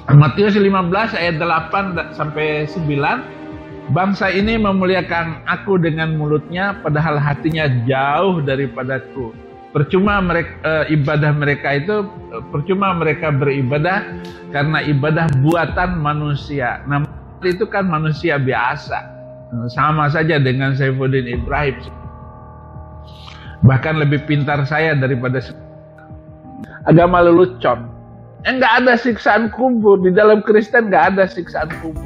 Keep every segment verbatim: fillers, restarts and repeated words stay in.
Matius lima belas ayat delapan sampai sembilan, bangsa ini memuliakan aku dengan mulutnya, padahal hatinya jauh daripadaku. Percuma mereka, e, ibadah mereka itu, percuma mereka beribadah karena ibadah buatan manusia. Nah, itu kan manusia biasa, sama saja dengan Saifuddin Ibrahim. Bahkan lebih pintar saya daripada agama lelucon. Enggak ada siksaan kubur. Di dalam Kristen enggak ada siksaan kubur.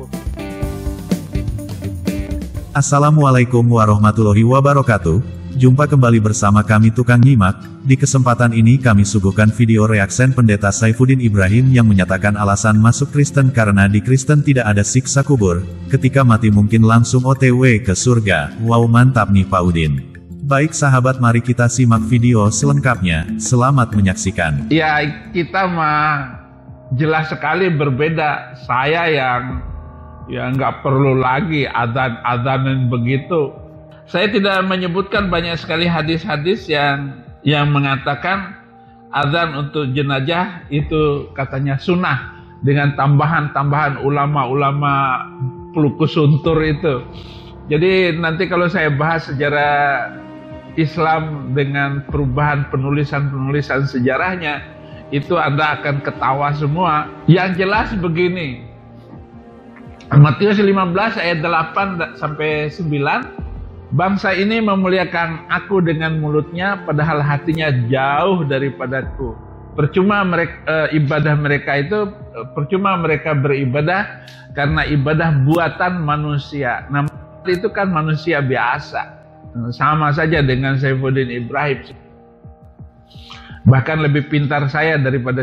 Assalamualaikum warahmatullahi wabarakatuh. Jumpa kembali bersama kami Tukang Nyimak. Di kesempatan ini kami suguhkan video reaction Pendeta Saifuddin Ibrahim yang menyatakan alasan masuk Kristen karena di Kristen tidak ada siksa kubur. Ketika mati mungkin langsung O T W ke surga. Wow, mantap nih Pak Udin. Baik sahabat, mari kita simak video selengkapnya. Selamat menyaksikan. Ya, kita mah jelas sekali berbeda. Saya yang ya nggak perlu lagi adzan-adzanan begitu. Saya tidak menyebutkan banyak sekali hadis-hadis yang yang mengatakan adzan untuk jenazah itu katanya sunnah, dengan tambahan-tambahan ulama-ulama pulukusuntur itu. Jadi nanti kalau saya bahas sejarah Islam dengan perubahan penulisan-penulisan sejarahnya, itu Anda akan ketawa semua. Yang jelas begini, Matius lima belas ayat delapan sampai sembilan, bangsa ini memuliakan aku dengan mulutnya, padahal hatinya jauh daripadaku. Percuma mereka, e, ibadah mereka itu, percuma mereka beribadah karena ibadah buatan manusia. Nah, itu kan manusia biasa, sama saja dengan Saifuddin Ibrahim. Bahkan lebih pintar saya daripada,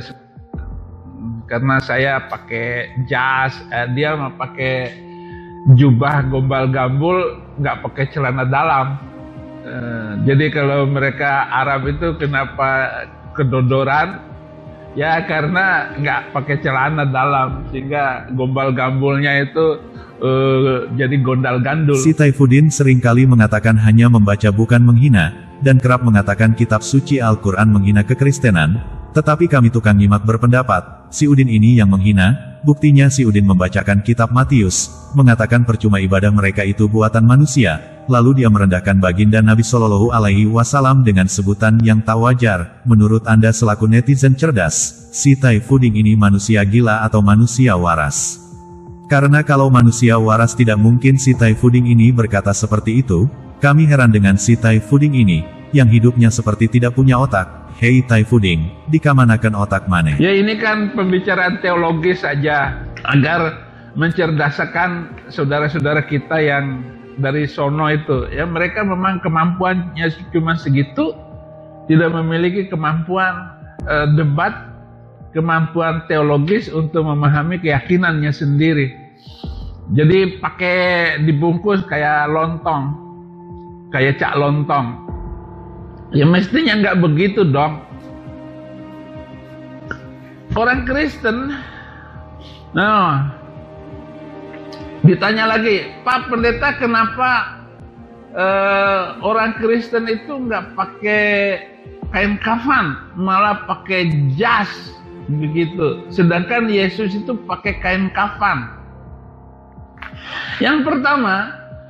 karena saya pakai jas, eh, dia mah pakai jubah gombal gambul, nggak pakai celana dalam. Eh, jadi kalau mereka Arab itu kenapa kedodoran? Ya karena nggak pakai celana dalam, sehingga gombal gambulnya itu Uh, jadi gondal gandul. Si Saifuddin seringkali mengatakan hanya membaca bukan menghina, dan kerap mengatakan kitab suci Al-Quran menghina kekristenan. Tetapi kami Tukang Nyimak berpendapat, si Udin ini yang menghina. Buktinya si Udin membacakan kitab Matius, mengatakan percuma ibadah mereka itu buatan manusia. Lalu dia merendahkan baginda Nabi Shallallahu Alaihi Wasallam dengan sebutan yang tak wajar. Menurut Anda selaku netizen cerdas, si Saifuddin ini manusia gila atau manusia waras? Karena kalau manusia waras tidak mungkin si Saifuddin ini berkata seperti itu. Kami heran dengan si Saifuddin ini, yang hidupnya seperti tidak punya otak. Hei Saifuddin, dikamanakan otak maneh? Ya ini kan pembicaraan teologis saja, agar mencerdasakan saudara-saudara kita yang dari sono itu. Ya mereka memang kemampuannya cuma segitu, tidak memiliki kemampuan uh, debat, kemampuan teologis untuk memahami keyakinannya sendiri. Jadi pakai dibungkus kayak lontong, kayak cak lontong. Ya mestinya nggak begitu dong. Orang Kristen, nah ditanya lagi, Pak Pendeta, kenapa uh, orang Kristen itu nggak pakai kain kafan, malah pakai jas begitu, sedangkan Yesus itu pakai kain kafan? Yang pertama,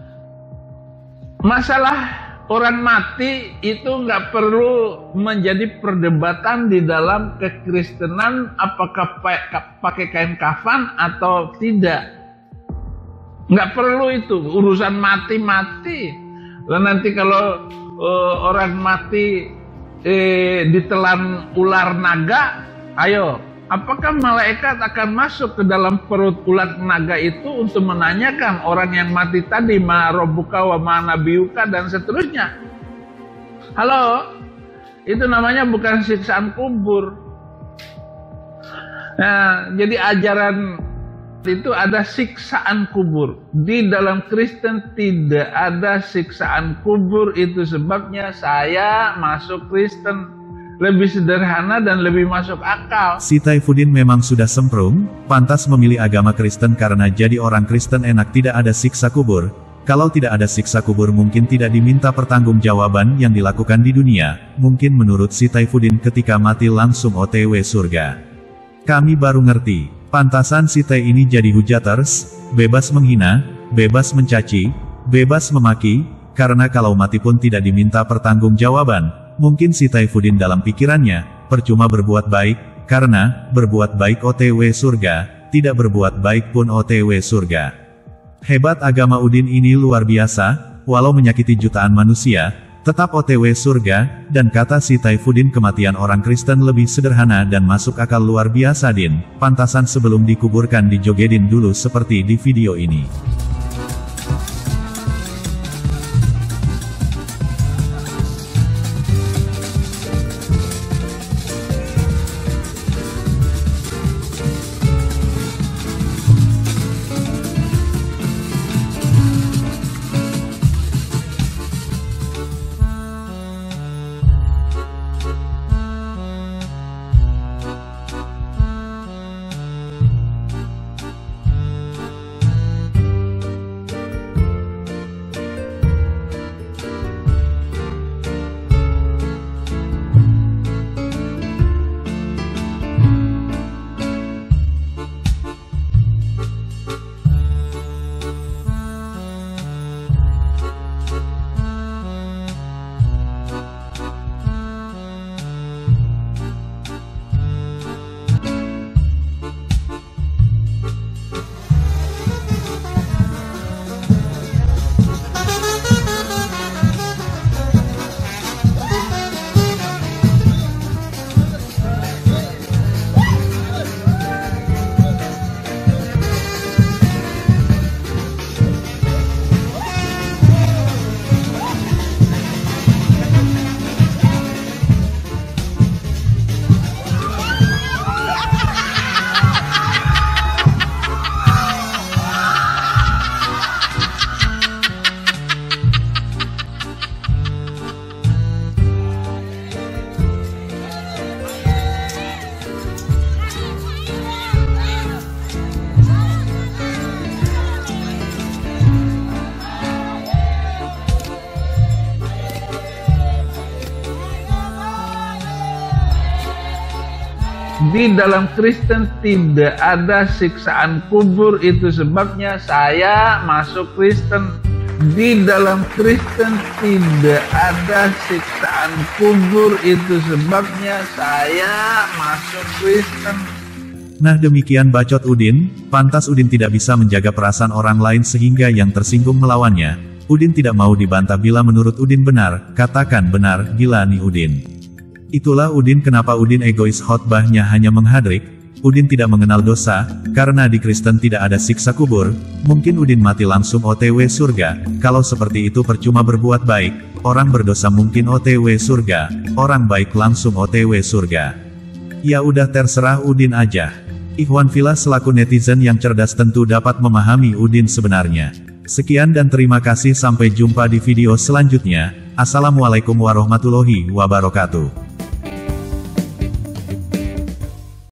masalah orang mati itu nggak perlu menjadi perdebatan di dalam kekristenan, apakah pakai kain kafan atau tidak. Nggak perlu itu, urusan mati-mati. Dan nanti kalau uh, orang mati eh, ditelan ular naga, ayo, apakah malaikat akan masuk ke dalam perut ular naga itu untuk menanyakan orang yang mati tadi, ma robbuka wa ma nabiyuka dan seterusnya? Halo, itu namanya bukan siksaan kubur. Nah, jadi ajaran itu ada siksaan kubur. Di dalam Kristen tidak ada siksaan kubur. Itu sebabnya saya masuk Kristen. Lebih sederhana dan lebih masuk akal. Si Saifuddin memang sudah semprung, pantas memilih agama Kristen karena jadi orang Kristen enak, tidak ada siksa kubur. Kalau tidak ada siksa kubur mungkin tidak diminta pertanggungjawaban yang dilakukan di dunia. Mungkin menurut si Saifuddin ketika mati langsung O T W surga. Kami baru ngerti, Pantasan si T ini jadi hujaters, bebas menghina, bebas mencaci, bebas memaki, karena kalau mati pun tidak diminta pertanggungjawaban. Mungkin si Taifuddin dalam pikirannya, percuma berbuat baik, karena, berbuat baik O T W surga, tidak berbuat baik pun O T W surga. Hebat agama Udin ini luar biasa, walau menyakiti jutaan manusia, tetap O T W surga, dan kata si Taifuddin kematian orang Kristen lebih sederhana dan masuk akal luar biasa Din, pantasan sebelum dikuburkan dijogedin dulu seperti di video ini. Di dalam Kristen tidak ada siksaan kubur, itu sebabnya saya masuk Kristen. Di dalam Kristen tidak ada siksaan kubur, itu sebabnya saya masuk Kristen. Nah demikian bacot Udin, pantas Udin tidak bisa menjaga perasaan orang lain sehingga yang tersinggung melawannya. Udin tidak mau dibantah bila menurut Udin benar, katakan benar, gila nih Udin. Itulah Udin kenapa Udin egois khotbahnya hanya menghadrik. Udin tidak mengenal dosa, karena di Kristen tidak ada siksa kubur. Mungkin Udin mati langsung O T W surga. Kalau seperti itu percuma berbuat baik. Orang berdosa mungkin O T W surga, orang baik langsung O T W surga. Ya udah terserah Udin aja. Ikhwan Fillah selaku netizen yang cerdas tentu dapat memahami Udin sebenarnya. Sekian dan terima kasih, sampai jumpa di video selanjutnya. Assalamualaikum warahmatullahi wabarakatuh.